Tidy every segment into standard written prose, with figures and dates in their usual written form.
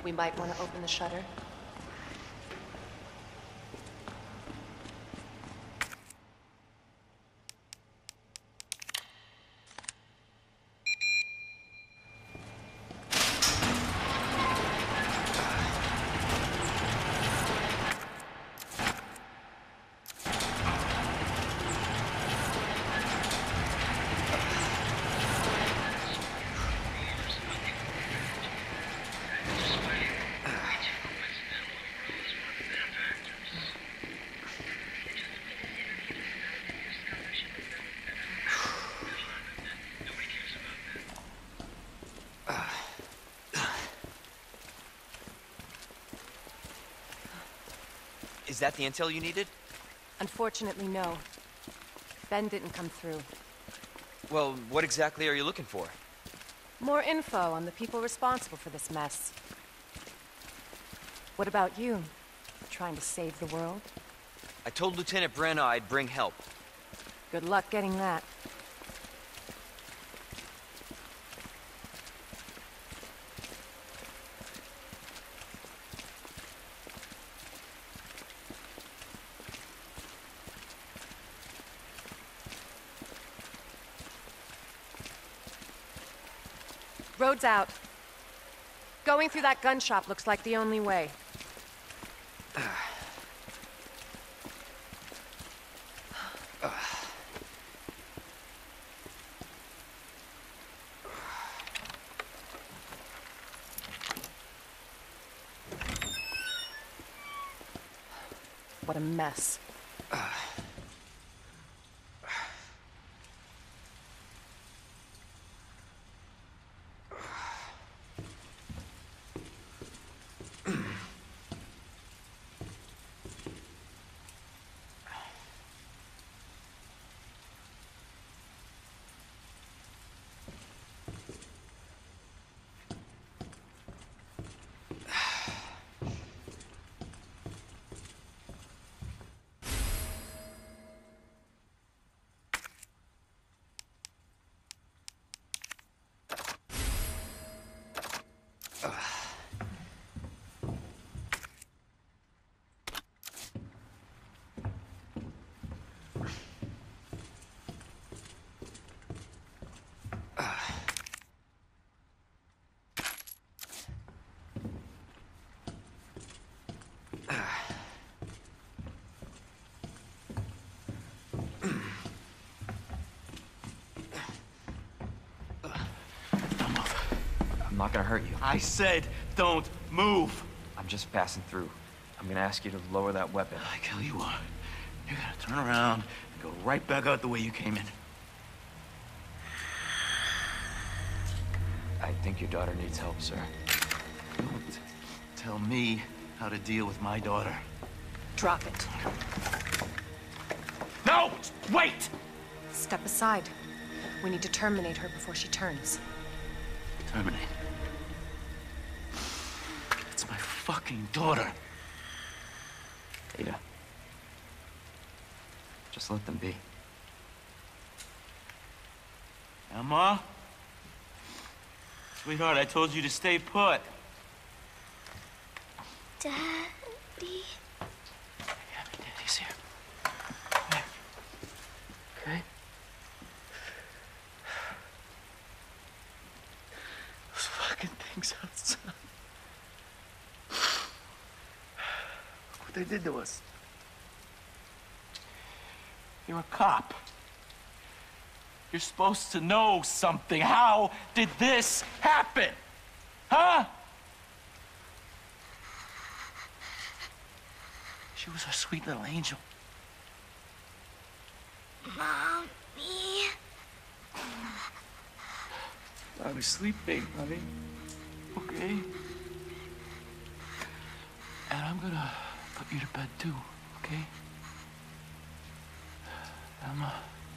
We might want to open the shutter. Is that the intel you needed? Unfortunately, no. Ben didn't come through. Well, what exactly are you looking for? More info on the people responsible for this mess. What about you? Trying to save the world? I told Lieutenant Brenna I'd bring help. Good luck getting that. Road's out. Going through that gun shop looks like the only way. What a mess. I'm not gonna hurt you. I said don't move. I'm just passing through. I'm gonna ask you to lower that weapon. I tell you what, you're gonna turn around and go right back out the way you came in. I think your daughter needs help, sir. Don't tell me how to deal with my daughter. Drop it. No! Wait! Step aside. We need to terminate her before she turns. Terminate. It's my fucking daughter. Ada. Just let them be. Emma? Sweetheart, I told you to stay put. Daddy? Yeah, Daddy's here. Here. Okay? Those fucking things outside. Look what they did to us. You're a cop. You're supposed to know something. How did this happen? Huh? She was our sweet little angel. Mommy? I was sleeping, honey. Okay? And I'm gonna put you to bed too, okay? Emma.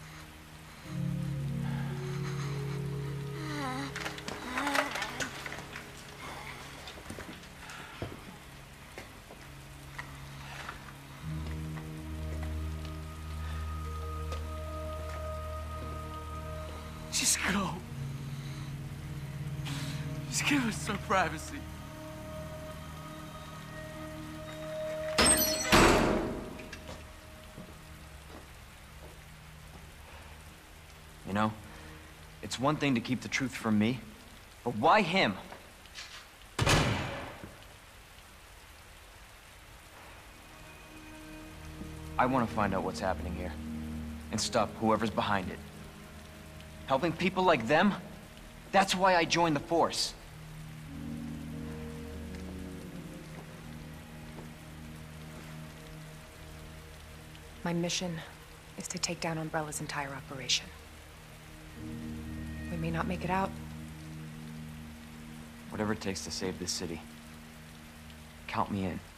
Just go. Just give us some privacy. It's one thing to keep the truth from me, but why him? I want to find out what's happening here, and stop whoever's behind it. Helping people like them? That's why I joined the Force. My mission is to take down Umbrella's entire operation. We may not make it out. Whatever it takes to save this city. Count me in.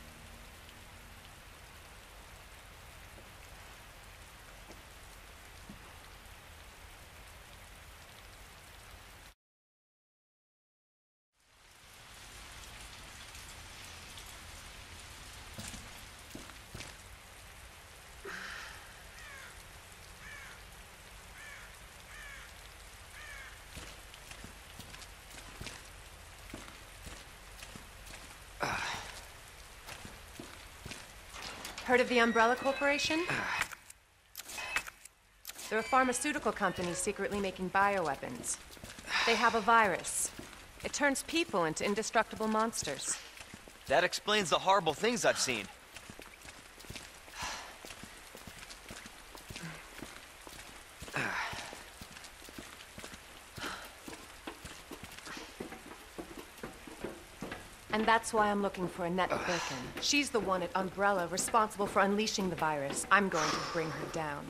Heard of the Umbrella Corporation? They're a pharmaceutical company secretly making bioweapons. They have a virus. It turns people into indestructible monsters. That explains the horrible things I've seen. And that's why I'm looking for Annette Birkin. She's the one at Umbrella responsible for unleashing the virus. I'm going to bring her down.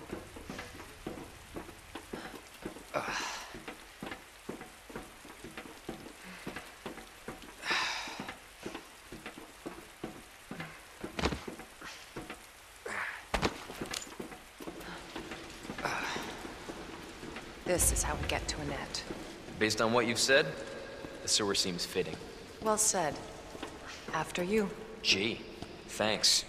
This is how we get to Annette. Based on what you've said, the sewer seems fitting. Well said. After you. Gee, thanks.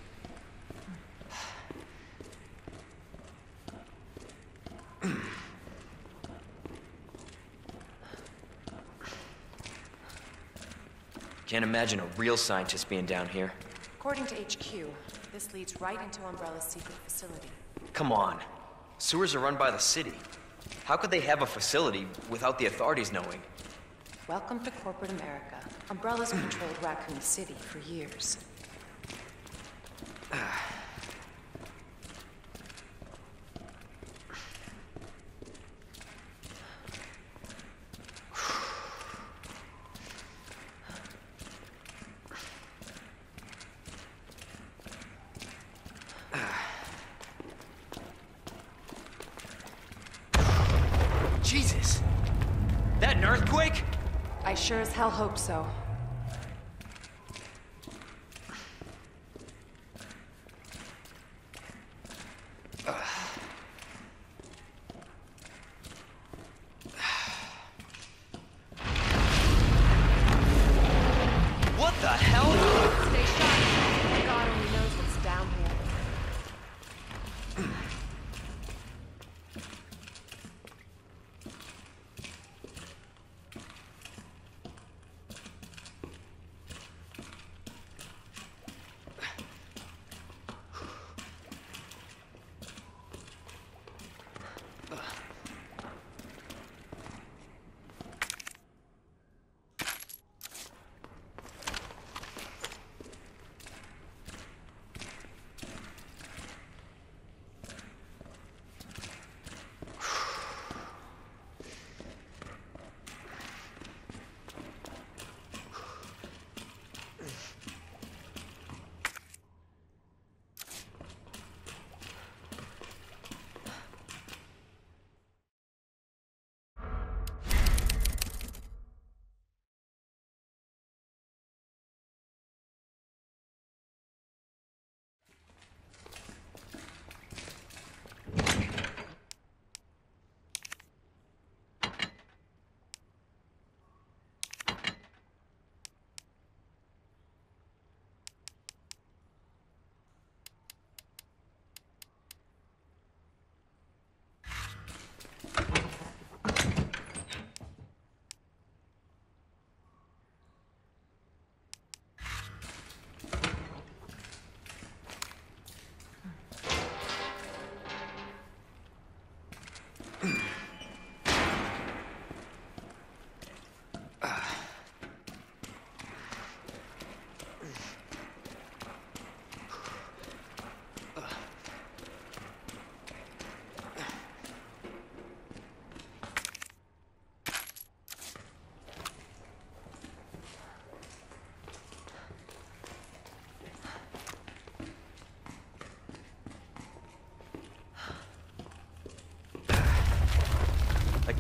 Can't imagine a real scientist being down here. According to HQ, this leads right into Umbrella's secret facility. Come on. Sewers are run by the city. How could they have a facility without the authorities knowing? Welcome to corporate America. Umbrella's controlled Raccoon City for years. Jesus! That an earthquake? I sure as hell hope so. What the hell? Stay sharp. God only knows what's down here.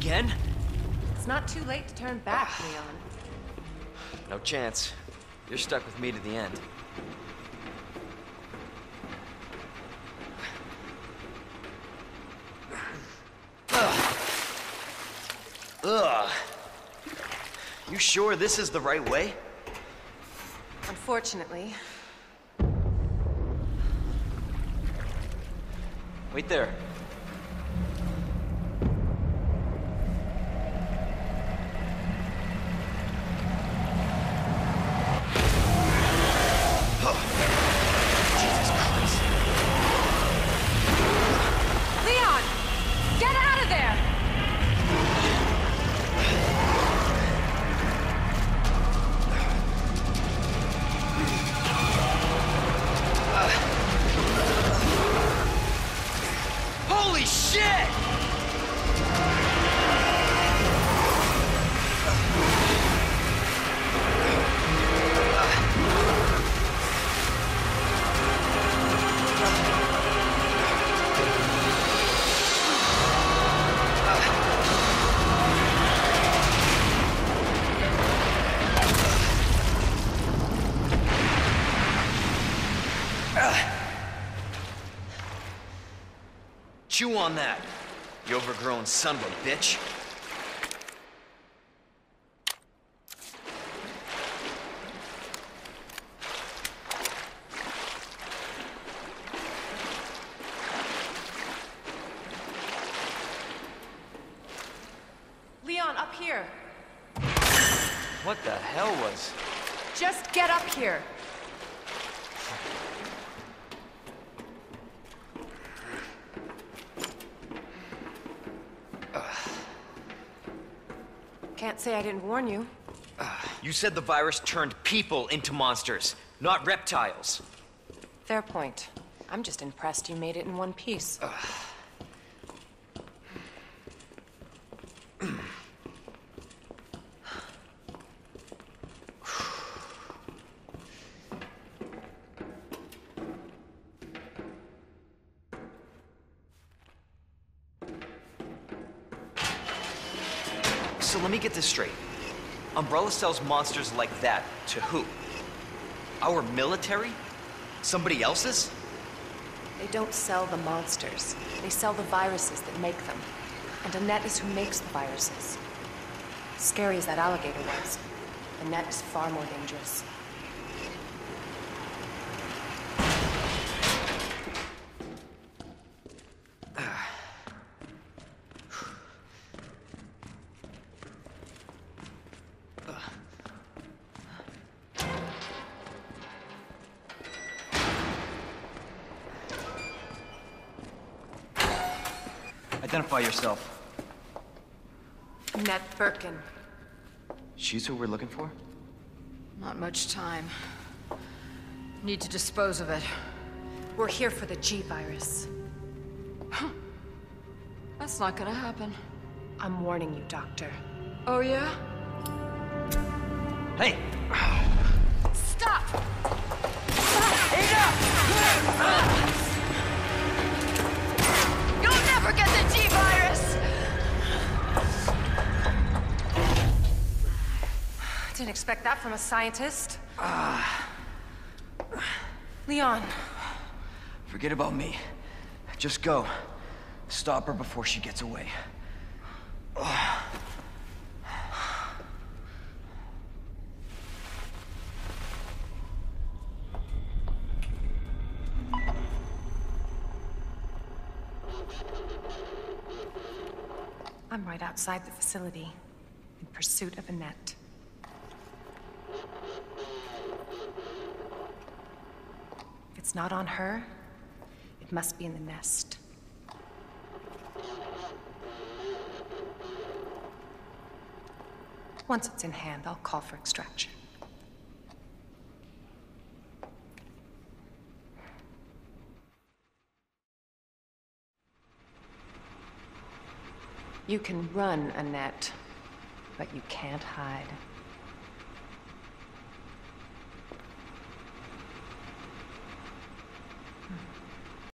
Again? It's not too late to turn back, Leon. No chance. You're stuck with me to the end. Ugh. You sure this is the right way? Unfortunately. Wait there. Leon! Get out of there! Holy shit! Chew on that, you overgrown son of a bitch. Leon, up here. What the hell was... Just get up here. Can't say I didn't warn you. You said the virus turned people into monsters, not reptiles. Fair point. I'm just impressed you made it in one piece. So let me get this straight. Umbrella sells monsters like that to who? Our military? Somebody else's? They don't sell the monsters. They sell the viruses that make them. And Annette is who makes the viruses. Scary as that alligator was, Annette is far more dangerous. Identify yourself. Annette Birkin. She's who we're looking for? Not much time. Need to dispose of it. We're here for the G-Virus. That's not gonna happen. I'm warning you, Doctor. Oh, yeah? Hey! Stop! You'll never get the G-Virus! Didn't expect that from a scientist. Leon. Forget about me. Just go. Stop her before she gets away. I'm right outside the facility, in pursuit of Annette. If it's not on her, it must be in the nest. Once it's in hand, I'll call for extraction. You can run, Annette, but you can't hide.